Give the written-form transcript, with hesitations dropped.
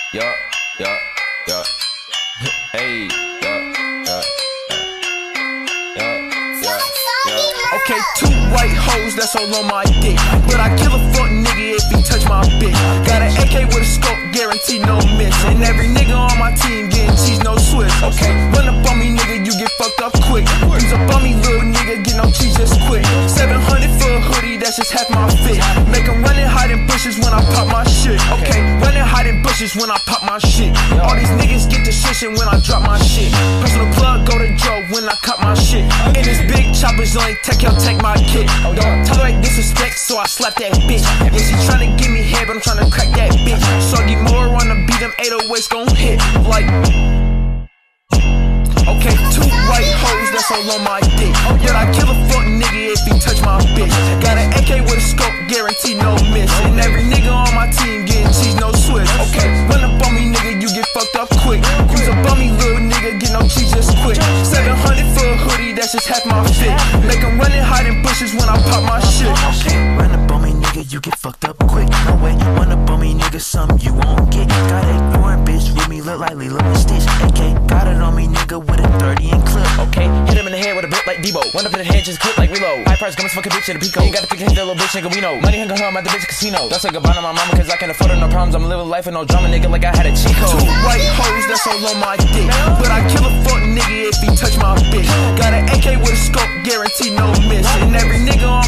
Yeah, yeah, yeah. Hey, yeah, yeah, yeah, yeah, yeah. Okay, 2 white hoes, that's all on my dick. But I kill a fuck nigga if he touch my bitch. Got an AK with a scope, guarantee no miss. And every nigga on my team getting cheese, no Swiss. Okay, run up on me, nigga, you get fucked up quick. Use up on me, little nigga, get no cheese just quick. 700 for a hoodie, that's just half my fit. Make 'em run and hide in bushes when I pop my shit. Okay, run and hide in bushes when I pop my shit. All these niggas get to shishin' when I drop my shit. Personal plug, go to Joe when I cop my shit. And this big choppers only take my kid. Don't tolerate disrespect, so I slap that bitch. Yeah, she tryna give me head, but I'm tryna crack that bitch. SOGIMURA on the beat, them 808s gon' hit like. Okay, 2 white hoes, that's all on my dick. But I kill a fuck nigga if he touch my bitch. Got an AK with a scope, guarantee no miss. And every nigga on my team getting cheese, no Swiss. Okay, run up on me, nigga, you get fucked up quick. Use up on me, little nigga, get no cheese just quick. 700 for a hoodie, that's just half my fit. Make 'em run and hide in bushes when I pop my shit. Okay, run up on me, nigga, you get fucked up quick. No way, run up on me, nigga, something you won't get. Got a foreign bitch with me, look like Lilo and Stitch. AK, got it on me, nigga, with a 30 and clip. Okay, hit him in the head with a bit like Debo. Run up in the head, just clip like reload. High price, guns, fuck a bitch at a Pico. You gotta pick hit that little bitch, nigga, we know. Money hunger, I'm at the bitch casino. Don't say goodbye to my mama, cause I can't afford her, no problems. I'm living life with no drama, nigga, like I had a cheat code. 2 white hoes, that's all on my dick. But I kill a fuck nigga if he touch my bitch. Got an AK with a scope, guarantee no miss. And every nigga on